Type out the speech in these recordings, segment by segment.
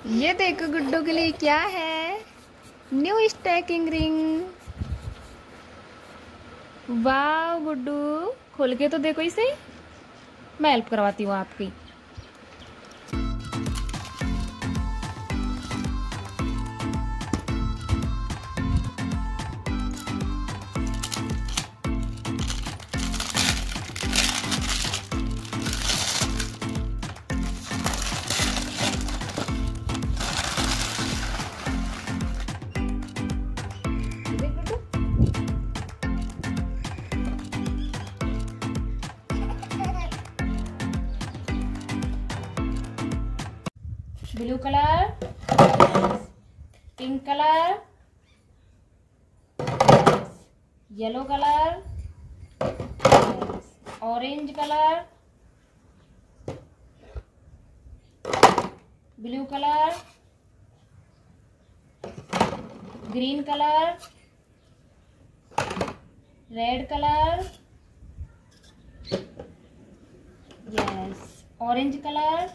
ये देखो गुड्डू के लिए क्या है। New stacking ring. वाह गुड्डू, खोल के तो देखो इसे। मैं हेल्प करवाती हूँ आपकी। Blue colour, pink colour, yellow colour, orange colour, blue colour, green colour, red colour, yes, orange colour,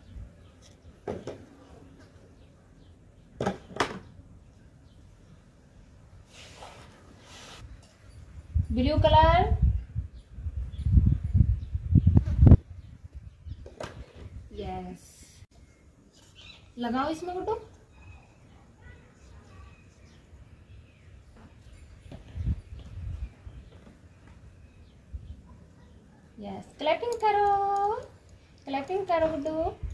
blue colour, yes. लगाओ इसमें गुड्डू। यस, क्लैपिंग करो, क्लैपिंग करो गुड्डू।